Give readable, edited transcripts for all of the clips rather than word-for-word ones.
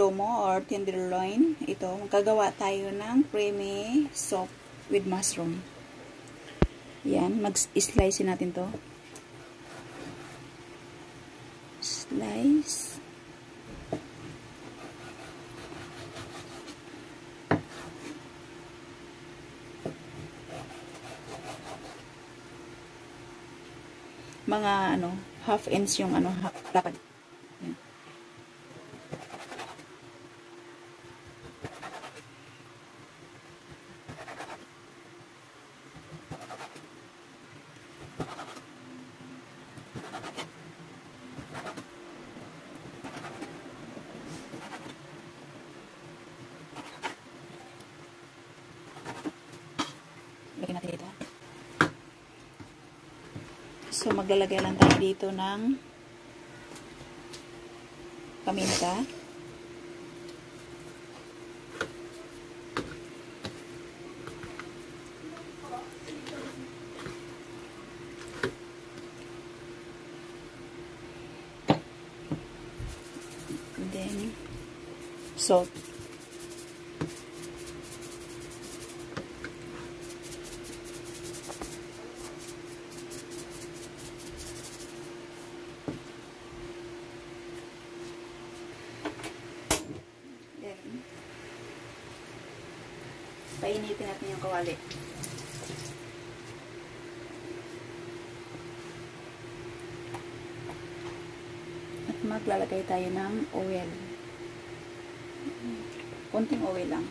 lomo or tenderloin. Ito, magkagawa tayo ng creamy soup with mushroom. Yan, mag-slice natin to. Slice. Mga half inch yung lapad. Yan. Lagyan natin dito. So, maglalagay lang tayo dito ng paminta. And then, salt. Painitin natin yung kawali. At maglalagay tayo ng oil. Konting oil lang.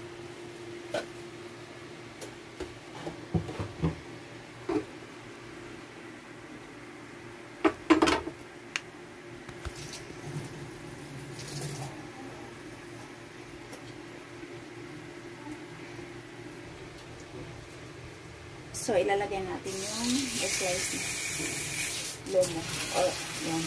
So, ilalagay natin yung slice na lomo. O, yan.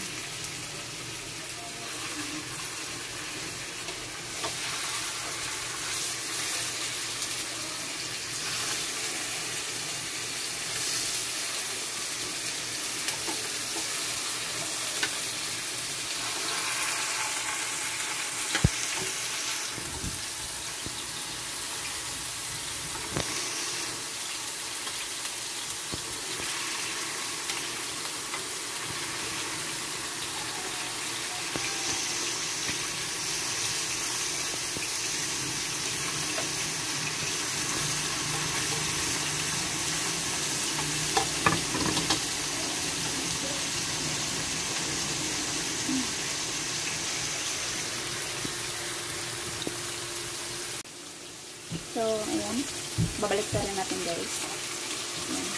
So, ayan. Babalik na natin, guys. Ayan.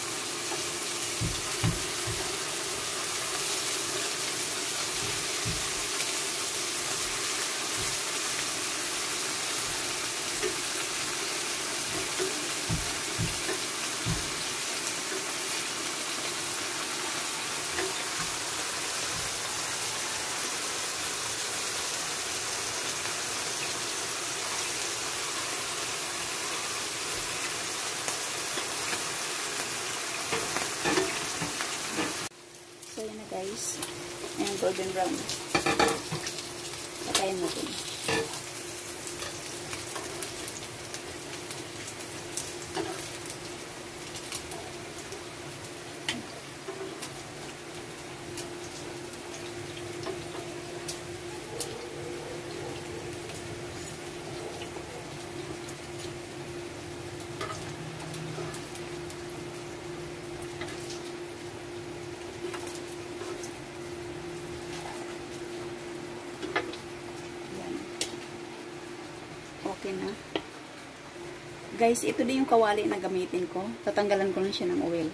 So, yan na, guys. Ayan, golden brown. Patayin natin. Okay na. Guys, ito din yung kawali na gamitin ko. Tatanggalan ko lang siya ng oil.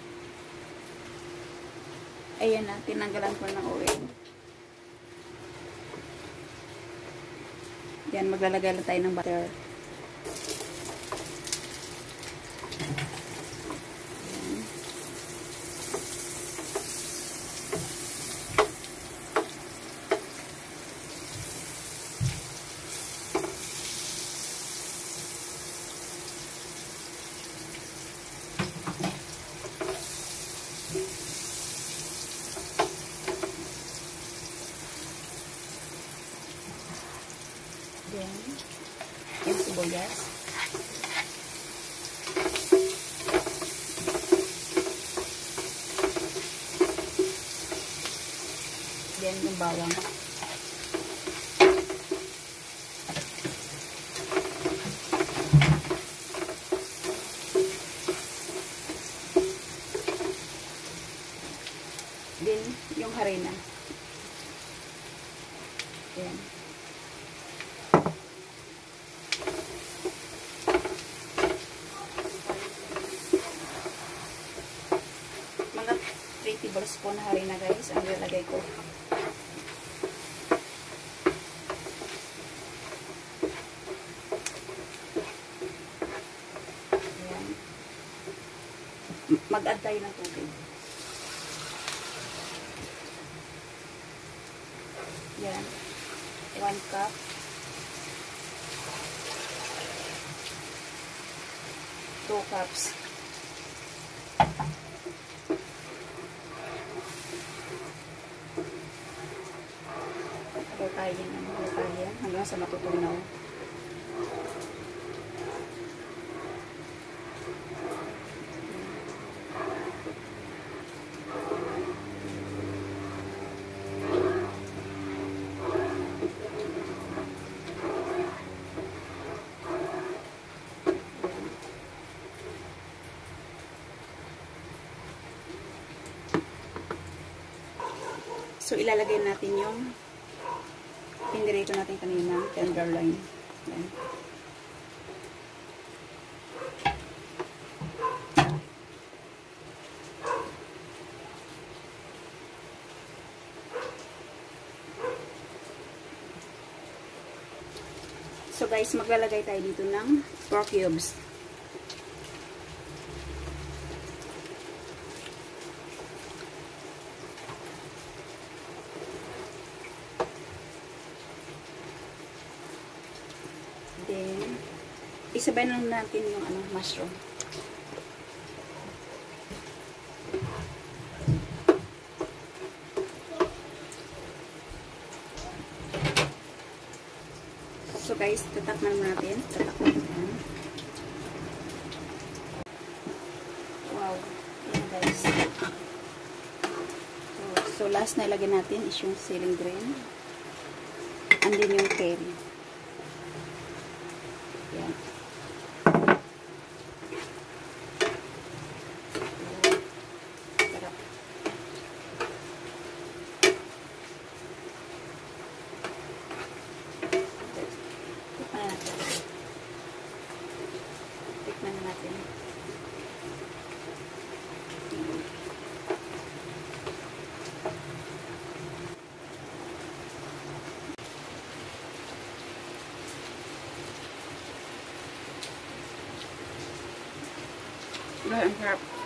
Ayan na, tinanggalan ko ng oil. Yan, maglalagay lang tayo ng butter. Then, Then yung bawang. Then yung harina. Ayan. Mga 3 tablespoon na harina guys ang ilalagay ko. Ayan. Mag-add tayo ng tubig. Yan. 1 cup. 2 cups. Halo-tayin hanggang sa matutunaw. So, ilalagay natin yung pinirito natin kanina, tenderloin. Ayan. So, guys, maglalagay tayo dito ng pork cubes. Then, isabay lang natin yung mushroom. So guys, tatakman natin. Wow. Yan guys. So last na ilagay natin is yung ceiling green. And then yung curry. Yan. Sarap. Tikman natin. Ang sarap.